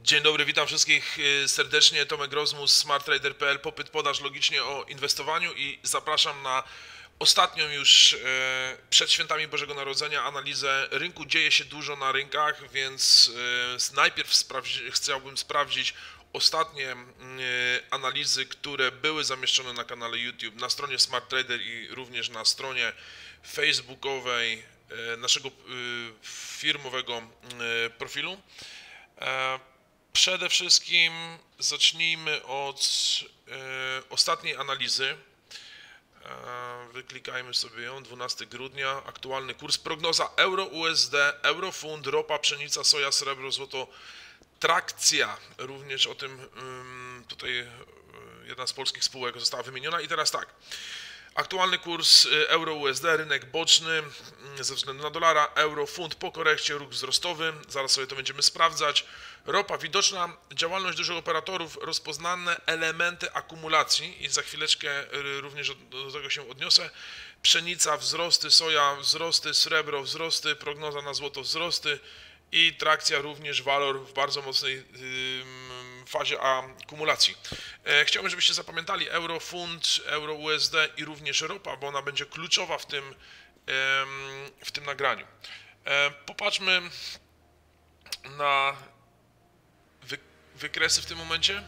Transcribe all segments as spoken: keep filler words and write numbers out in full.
Dzień dobry, witam wszystkich serdecznie. Tomek Rozmus, smarttrader kropka p l, popyt, podaż logicznie o inwestowaniu i zapraszam na ostatnią już przed świętami Bożego Narodzenia analizę rynku. Dzieje się dużo na rynkach, więc najpierw sprawdzi, chciałbym sprawdzić ostatnie analizy, które były zamieszczone na kanale YouTube, na stronie smarttrader i również na stronie facebookowej naszego firmowego profilu. Przede wszystkim zacznijmy od e, ostatniej analizy. E, wyklikajmy sobie ją, dwunastego grudnia, aktualny kurs, prognoza euro U S D, euro fund, ropa, pszenica, soja, srebro, złoto, trakcja. Również o tym ym, tutaj y, jedna z polskich spółek została wymieniona. I teraz tak. Aktualny kurs euro U S D, rynek boczny ze względu na dolara, euro, funt po korekcie, ruch wzrostowy, zaraz sobie to będziemy sprawdzać. Ropa, widoczna działalność dużych operatorów, rozpoznane elementy akumulacji i za chwileczkę również do tego się odniosę. Pszenica, wzrosty, soja, wzrosty, srebro, wzrosty, prognoza na złoto, wzrosty i trakcja również walor w bardzo mocnej yy, fazie akumulacji. E, chciałbym, żebyście zapamiętali euro, funt, euro U S D i również ropa, bo ona będzie kluczowa w tym, e, w tym nagraniu. E, popatrzmy na wy, wykresy w tym momencie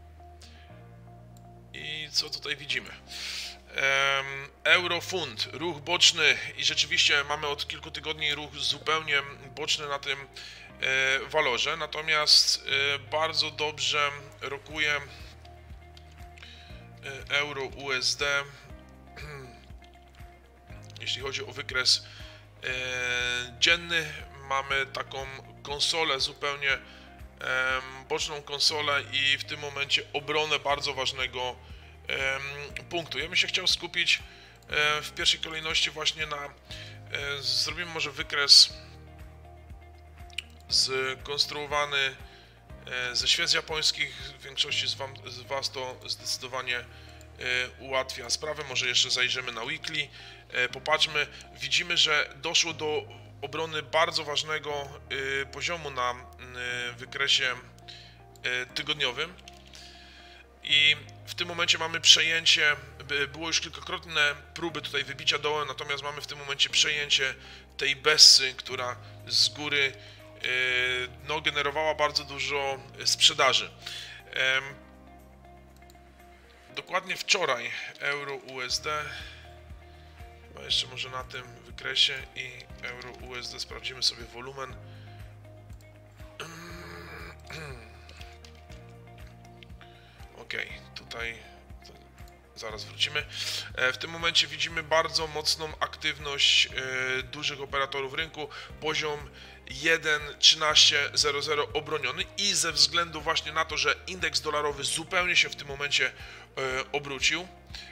i co tutaj widzimy. Euro, funt, ruch boczny i rzeczywiście mamy od kilku tygodni ruch zupełnie boczny na tym walorze, natomiast bardzo dobrze rokuje euro U S D, jeśli chodzi o wykres dzienny. Mamy taką konsolę zupełnie boczną konsolę i w tym momencie obronę bardzo ważnego punktu. Ja bym się chciał skupić w pierwszej kolejności właśnie na, zrobimy może wykres skonstruowany ze świec japońskich. W większości z, wam, z Was to zdecydowanie ułatwia sprawę. Może jeszcze zajrzymy na weekly, popatrzmy. Widzimy, że doszło do obrony bardzo ważnego poziomu na wykresie tygodniowym i w tym momencie mamy przejęcie, było już kilkakrotne próby tutaj wybicia dołem, natomiast mamy w tym momencie przejęcie tej Bessy, która z góry no, generowała bardzo dużo sprzedaży. Dokładnie wczoraj euro U S D, chyba jeszcze może na tym wykresie i euro U S D sprawdzimy sobie wolumen. Ok, tutaj zaraz wrócimy. W tym momencie widzimy bardzo mocną aktywność dużych operatorów rynku. Poziom jeden trzynaście zero zero obroniony i ze względu właśnie na to, że indeks dolarowy zupełnie się w tym momencie obrócił.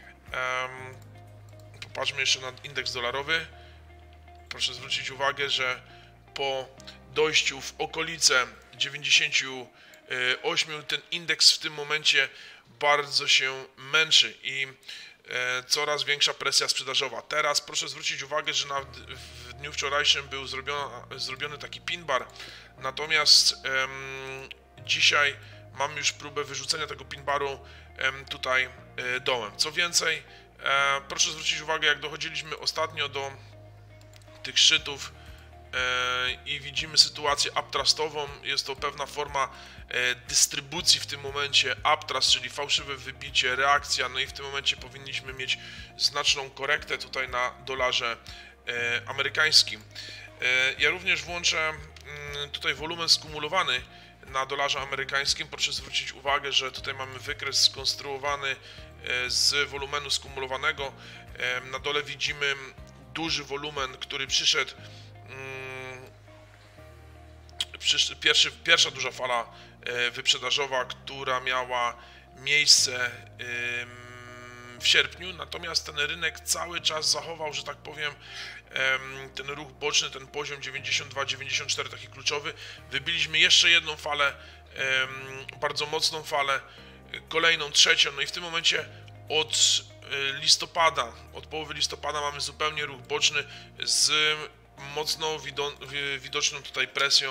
Popatrzmy jeszcze na indeks dolarowy. Proszę zwrócić uwagę, że po dojściu w okolice dziewięćdziesięciu ośmiu ten indeks w tym momencie bardzo się męczy i coraz większa presja sprzedażowa. Teraz proszę zwrócić uwagę, że na, w dniu wczorajszym był zrobiony, zrobiony taki pin bar, natomiast em, dzisiaj mamy już próbę wyrzucenia tego pin baru em, tutaj e, dołem. Co więcej, e, proszę zwrócić uwagę, jak dochodziliśmy ostatnio do tych szczytów e, i widzimy sytuację uptrustową, jest to pewna forma e, dystrybucji w tym momencie, uptrust, czyli fałszywe wybicie, reakcja, no i w tym momencie powinniśmy mieć znaczną korektę tutaj na dolarze e, amerykańskim. E, ja również włączę m, tutaj wolumen skumulowany na dolarze amerykańskim. Proszę zwrócić uwagę, że tutaj mamy wykres skonstruowany e, z wolumenu skumulowanego. E, na dole widzimy duży wolumen, który przyszedł, mm, przysz, pierwszy, pierwsza duża fala e, wyprzedażowa, która miała miejsce e, w sierpniu, natomiast ten rynek cały czas zachował, że tak powiem, e, ten ruch boczny, ten poziom dziewięćdziesiąt dwa dziewięćdziesiąt cztery, taki kluczowy. Wybiliśmy jeszcze jedną falę, e, bardzo mocną falę, kolejną, trzecią, no i w tym momencie od listopada, od połowy listopada mamy zupełnie ruch boczny z mocno widoczną tutaj presją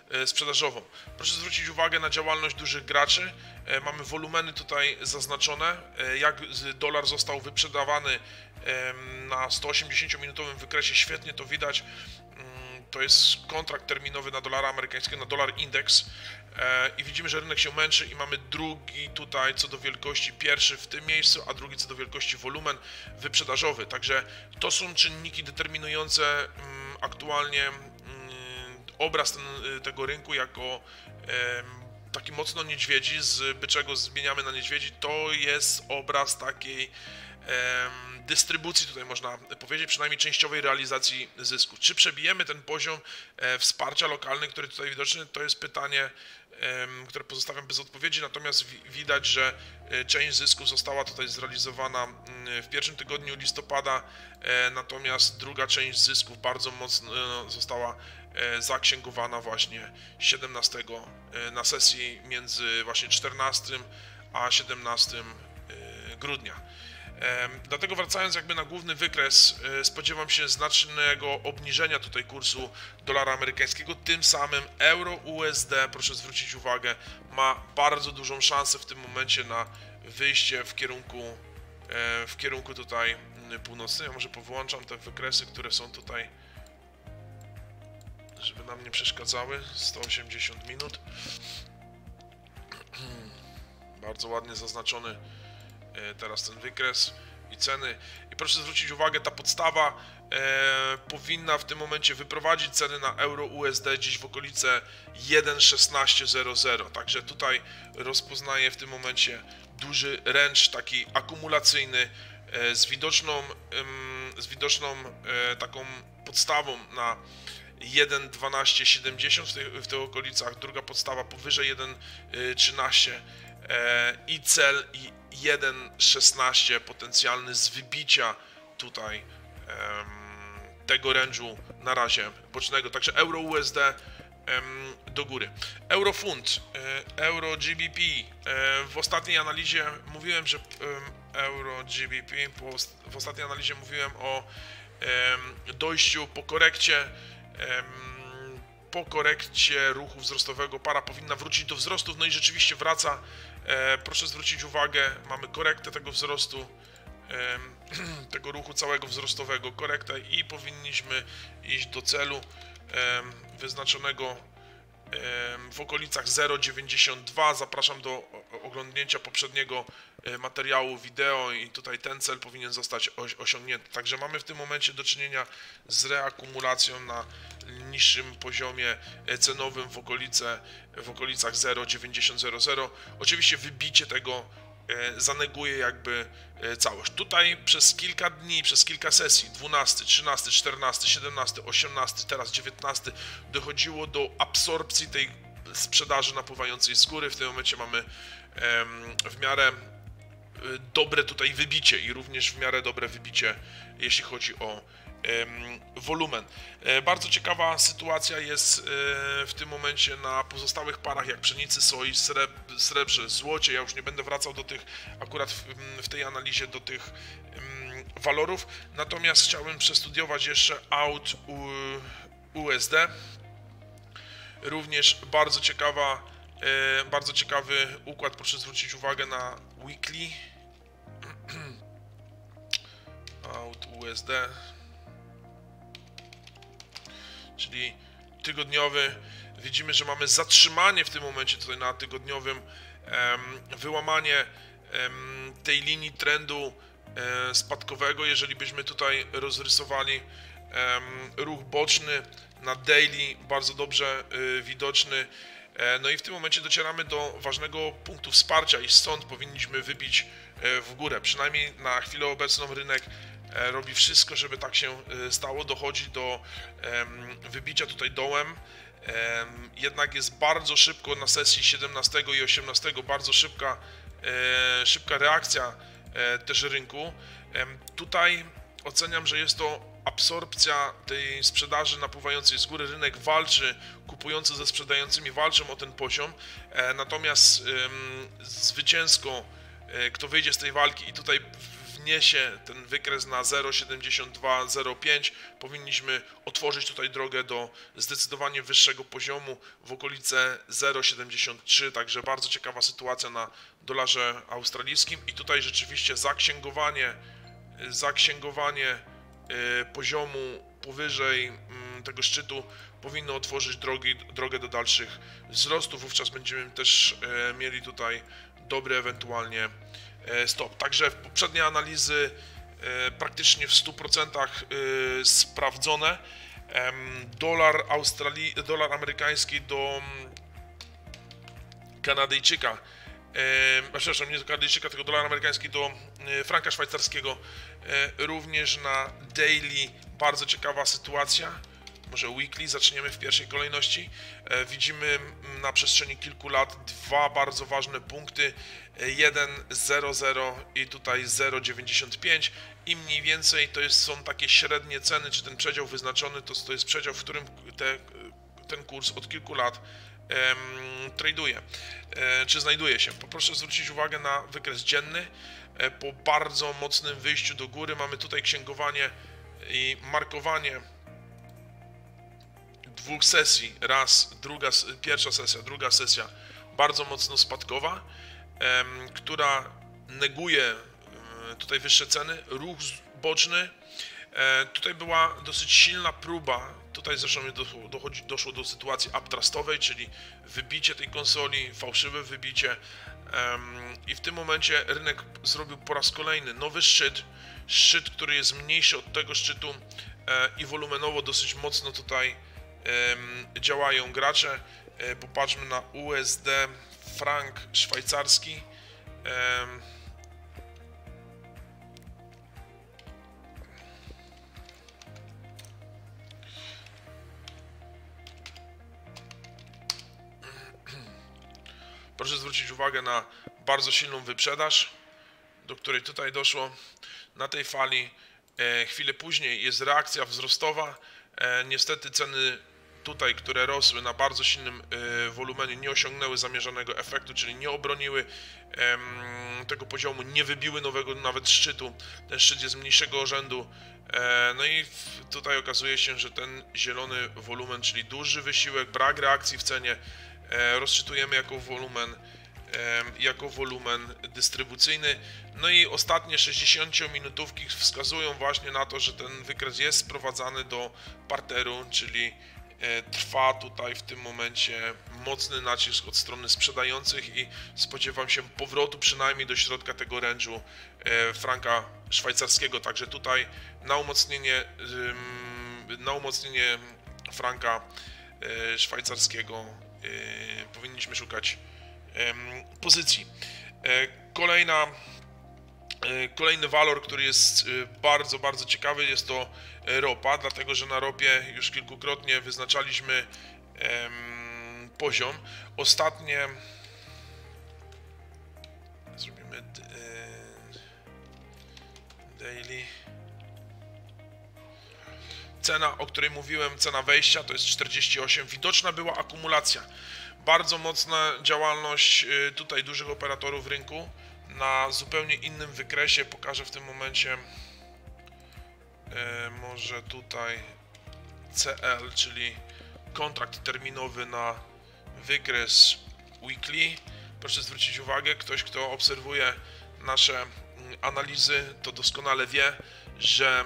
sprzedażową. Proszę zwrócić uwagę na działalność dużych graczy. Mamy wolumeny tutaj zaznaczone, jak dolar został wyprzedawany na sto osiemdziesięciominutowym wykresie, świetnie to widać. To jest kontrakt terminowy na dolara amerykańskiego, na dolar indeks i widzimy, że rynek się męczy i mamy drugi tutaj co do wielkości, pierwszy w tym miejscu, a drugi co do wielkości wolumen wyprzedażowy. Także to są czynniki determinujące aktualnie obraz ten, tego rynku jako taki mocno niedźwiedzi, z byczego zmieniamy na niedźwiedzi. To jest obraz takiej dystrybucji, tutaj można powiedzieć, przynajmniej częściowej realizacji zysku. Czy przebijemy ten poziom wsparcia lokalny, który tutaj widoczny, to jest pytanie, które pozostawiam bez odpowiedzi, natomiast widać, że część zysków została tutaj zrealizowana w pierwszym tygodniu listopada, natomiast druga część zysków bardzo mocno została zaksięgowana właśnie siedemnastego na sesji między właśnie czternastym a siedemnastym grudnia. Dlatego wracając jakby na główny wykres, spodziewam się znacznego obniżenia tutaj kursu dolara amerykańskiego, tym samym euro U S D, proszę zwrócić uwagę, ma bardzo dużą szansę w tym momencie na wyjście w kierunku, w kierunku tutaj północnym. Ja może powyłączam te wykresy, które są tutaj, żeby nam nie przeszkadzały. sto osiemdziesiąt minut. Bardzo ładnie zaznaczony teraz ten wykres i ceny. I proszę zwrócić uwagę, ta podstawa e, powinna w tym momencie wyprowadzić ceny na euro U S D gdzieś w okolice jeden szesnaście zero zero. Także tutaj rozpoznaję w tym momencie duży range taki akumulacyjny e, z widoczną, e, z widoczną e, taką podstawą na jeden dwanaście siedemdziesiąt w, tych, w tych okolicach, druga podstawa powyżej jeden trzynaście e, i cel i jeden szesnaście potencjalny z wybicia tutaj um, tego range'u na razie bocznego, także euro U S D um, do góry. Eurofund, e, euro G B P, e, w ostatniej analizie mówiłem, że um, euro G B P, po, w ostatniej analizie mówiłem o um, dojściu po korekcie, um, po korekcie ruchu wzrostowego para powinna wrócić do wzrostów, no i rzeczywiście wraca. E, proszę zwrócić uwagę, mamy korektę tego wzrostu, e, tego ruchu całego wzrostowego, korektę i powinniśmy iść do celu e, wyznaczonego e, w okolicach zero dziewięćdziesiąt dwa. Zapraszam do oglądnięcia poprzedniego materiału wideo i tutaj ten cel powinien zostać osiągnięty. Także mamy w tym momencie do czynienia z reakumulacją na niższym poziomie cenowym w, okolice, w okolicach zero dziewięćdziesiąt zero zero. Oczywiście wybicie tego zaneguje jakby całość. Tutaj przez kilka dni, przez kilka sesji, dwunasty, trzynasty, czternasty, siedemnasty, osiemnasty, teraz dziewiętnasty, dochodziło do absorpcji tej sprzedaży napływającej z góry. W tym momencie mamy w miarę dobre tutaj wybicie i również w miarę dobre wybicie, jeśli chodzi o wolumen. Bardzo ciekawa sytuacja jest w tym momencie na pozostałych parach, jak pszenicy, soi, srebrze, złocie. Ja już nie będę wracał do tych, akurat w, w tej analizie, do tych walorów. Natomiast chciałbym przestudiować jeszcze aut U S D. Również bardzo ciekawa, bardzo ciekawy układ, proszę zwrócić uwagę na weekly. Aut U S D. Czyli tygodniowy, widzimy, że mamy zatrzymanie w tym momencie tutaj na tygodniowym, wyłamanie tej linii trendu spadkowego. Jeżeli byśmy tutaj rozrysowali ruch boczny na daily, bardzo dobrze widoczny, no i w tym momencie docieramy do ważnego punktu wsparcia i stąd powinniśmy wybić w górę. Przynajmniej na chwilę obecną rynek robi wszystko, żeby tak się stało, dochodzi do wybicia tutaj dołem, jednak jest bardzo szybko na sesji siedemnastego i osiemnastego, bardzo szybka, szybka reakcja też rynku. Tutaj oceniam, że jest to absorpcja tej sprzedaży napływającej z góry. Rynek walczy, kupujący ze sprzedającymi walczą o ten poziom, natomiast zwycięsko, kto wyjdzie z tej walki i tutaj wniesie ten wykres na zero przecinek siedemdziesiąt dwa zero pięć, powinniśmy otworzyć tutaj drogę do zdecydowanie wyższego poziomu w okolice zero przecinek siedemdziesiąt trzy, także bardzo ciekawa sytuacja na dolarze australijskim i tutaj rzeczywiście zaksięgowanie, zaksięgowanie poziomu powyżej tego szczytu powinno otworzyć drogi, drogę do dalszych wzrostów, wówczas będziemy też mieli tutaj dobry ewentualnie stop. Także poprzednie analizy praktycznie w stu procentach sprawdzone. Dolar Australii, dolar amerykański do Kanadyjczyka, e, przepraszam, nie do Kanadyjczyka, tylko dolar amerykański do e, franka szwajcarskiego, e, również na daily bardzo ciekawa sytuacja. Może weekly, zaczniemy w pierwszej kolejności. E, widzimy na przestrzeni kilku lat dwa bardzo ważne punkty, jeden zero zero i tutaj zero przecinek dziewięćdziesiąt pięć i mniej więcej to jest, są takie średnie ceny, czy ten przedział wyznaczony, to, to jest przedział, w którym te, ten kurs od kilku lat em, traduje, e, czy znajduje się. Poproszę zwrócić uwagę na wykres dzienny. E, po bardzo mocnym wyjściu do góry mamy tutaj księgowanie i markowanie dwóch sesji, raz, druga, pierwsza sesja, druga sesja bardzo mocno spadkowa, em, która neguje e, tutaj wyższe ceny, ruch boczny. E, tutaj była dosyć silna próba, tutaj zresztą doszło, dochodzi, doszło do sytuacji uptrustowej, czyli wybicie tej konsoli, fałszywe wybicie em, i w tym momencie rynek zrobił po raz kolejny nowy szczyt, szczyt, który jest mniejszy od tego szczytu e, i wolumenowo dosyć mocno tutaj działają gracze. Popatrzmy na U S D, frank szwajcarski. Proszę zwrócić uwagę na bardzo silną wyprzedaż, do której tutaj doszło na tej fali. Chwilę później jest reakcja wzrostowa. Niestety ceny tutaj, które rosły na bardzo silnym y, wolumenie, nie osiągnęły zamierzonego efektu, czyli nie obroniły em, tego poziomu, nie wybiły nowego nawet szczytu. Ten szczyt jest mniejszego rzędu. E, no i w, tutaj okazuje się, że ten zielony wolumen, czyli duży wysiłek, brak reakcji w cenie, e, rozczytujemy jako wolumen, e, jako wolumen dystrybucyjny. No i ostatnie sześćdziesięciominutówki wskazują właśnie na to, że ten wykres jest sprowadzany do parteru, czyli trwa tutaj w tym momencie mocny nacisk od strony sprzedających i spodziewam się powrotu przynajmniej do środka tego range'u franka szwajcarskiego, także tutaj na umocnienie, na umocnienie franka szwajcarskiego powinniśmy szukać pozycji. Kolejna Kolejny walor, który jest bardzo, bardzo ciekawy, jest to ropa, dlatego że na ropie już kilkukrotnie wyznaczaliśmy em, poziom. Ostatnie zrobimy daily. Cena, o której mówiłem, cena wejścia to jest czterdzieści osiem. Widoczna była akumulacja. Bardzo mocna działalność tutaj dużych operatorów rynku. Na zupełnie innym wykresie pokażę w tym momencie e, może tutaj C L, czyli kontrakt terminowy na wykres weekly. Proszę zwrócić uwagę, ktoś, kto obserwuje nasze analizy, to doskonale wie, że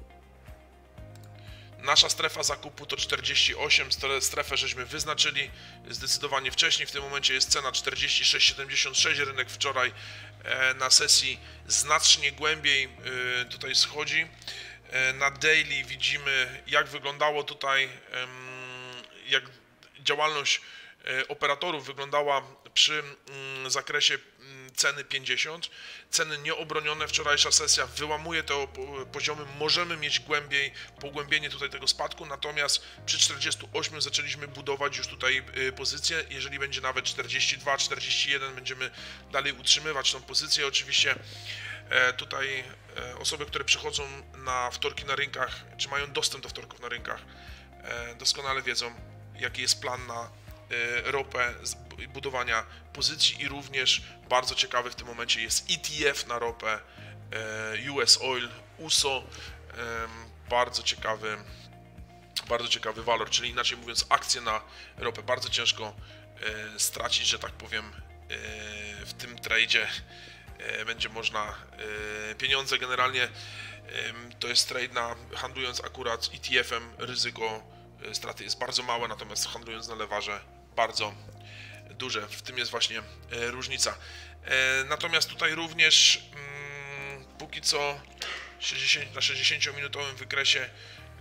nasza strefa zakupu to czterdzieści osiem, strefę żeśmy wyznaczyli zdecydowanie wcześniej, w tym momencie jest cena czterdzieści sześć siedemdziesiąt sześć, rynek wczoraj na sesji znacznie głębiej tutaj schodzi. Na daily widzimy, jak wyglądało tutaj, jak działalność operatorów wyglądała przy zakresie ceny pięćdziesiąt. Ceny nieobronione, wczorajsza sesja wyłamuje te poziomy, możemy mieć głębiej, pogłębienie tutaj tego spadku, natomiast przy czterdziestu ośmiu zaczęliśmy budować już tutaj pozycję. Jeżeli będzie nawet czterdzieści dwa czterdzieści jeden, będziemy dalej utrzymywać tą pozycję. Oczywiście tutaj osoby, które przychodzą na wtorki na rynkach, czy mają dostęp do wtorków na rynkach, doskonale wiedzą, jaki jest plan na ropę, budowania pozycji i również bardzo ciekawy w tym momencie jest E T F na ropę U S Oil, U S O, bardzo ciekawy, bardzo ciekawy walor, czyli inaczej mówiąc akcje na ropę bardzo ciężko stracić, że tak powiem, w tym tradzie będzie można pieniądze generalnie. To jest trade na, handlując akurat E T F-em, ryzyko straty jest bardzo małe, natomiast handlując na lewarze bardzo duże. W tym jest właśnie różnica. Natomiast tutaj również póki co na sześćdziesięciominutowym wykresie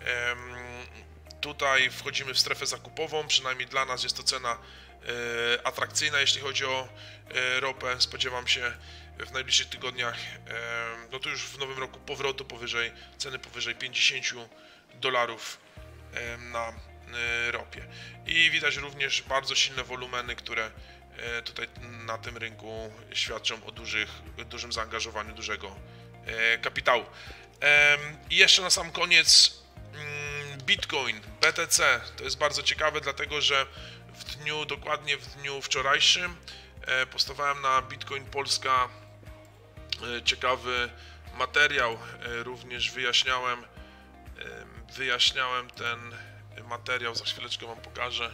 tutaj wchodzimy w strefę zakupową, przynajmniej dla nas jest to cena atrakcyjna, jeśli chodzi o ropę. Spodziewam się w najbliższych tygodniach, no to już w nowym roku, powrotu powyżej, ceny powyżej pięćdziesięciu dolarów na ropie. I widać również bardzo silne wolumeny, które tutaj na tym rynku świadczą o dużych, dużym zaangażowaniu dużego kapitału. I jeszcze na sam koniec Bitcoin, B T C. To jest bardzo ciekawe, dlatego że w dniu, dokładnie w dniu wczorajszym postowałem na Bitcoin Polska ciekawy materiał, również wyjaśniałem wyjaśniałem ten materiał, za chwileczkę wam pokażę.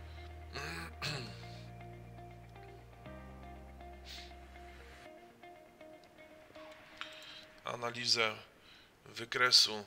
Analizę wykresu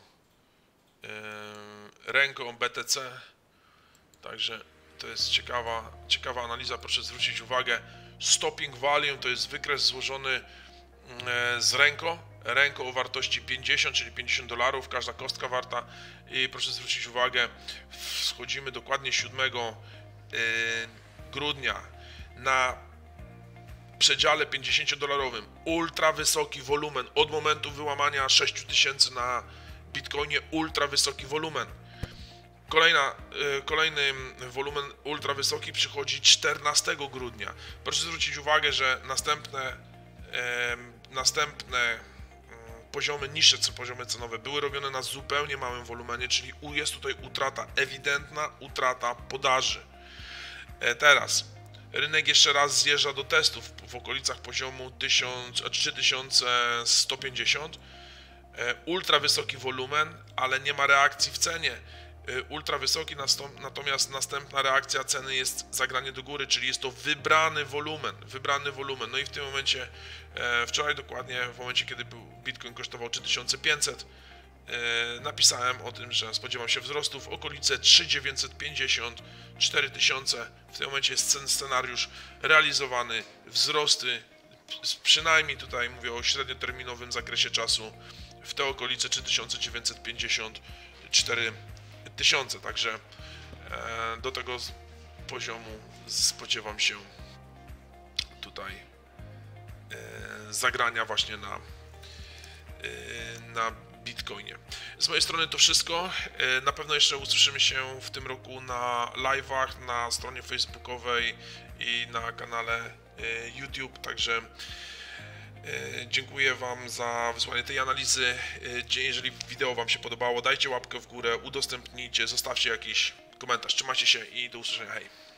ręką B T C, także to jest ciekawa, ciekawa analiza, proszę zwrócić uwagę. Stopping volume to jest wykres złożony z ręką, ręką o wartości pięćdziesiąt, czyli pięćdziesiąt dolarów, każda kostka warta. I proszę zwrócić uwagę, schodzimy dokładnie siódmego grudnia na przedziale pięćdziesięciodolarowym, ultra wysoki wolumen, od momentu wyłamania sześć tysięcy na Bitcoinie, ultra wysoki wolumen. Kolejna, kolejny wolumen ultra wysoki przychodzi czternastego grudnia. Proszę zwrócić uwagę, że następne, następne poziomy, niższe poziomy cenowe były robione na zupełnie małym wolumenie, czyli jest tutaj utrata, ewidentna utrata podaży. Teraz rynek jeszcze raz zjeżdża do testów w okolicach poziomu trzy tysiące sto pięćdziesiąt. Ultra wysoki wolumen, ale nie ma reakcji w cenie. Ultra wysoki, natomiast następna reakcja ceny jest zagranie do góry, czyli jest to wybrany wolumen, wybrany wolumen. No i w tym momencie, wczoraj dokładnie, w momencie kiedy był Bitcoin kosztował trzy tysiące pięćset, napisałem o tym, że spodziewam się wzrostu w okolice trzy tysiące dziewięćset pięćdziesiąt do czterech tysięcy. W tym momencie jest scenariusz realizowany, wzrosty, przynajmniej tutaj mówię o średnioterminowym zakresie czasu, w te okolice trzy tysiące dziewięćset pięćdziesiąt do czterech tysięcy, także do tego poziomu spodziewam się tutaj zagrania właśnie na, na Bitcoinie. Z mojej strony to wszystko. Na pewno jeszcze usłyszymy się w tym roku na live'ach, na stronie facebookowej i na kanale YouTube, także dziękuję wam za wysłanie tej analizy. Jeżeli wideo wam się podobało, dajcie łapkę w górę, udostępnijcie, zostawcie jakiś komentarz. Trzymajcie się i do usłyszenia. Hej!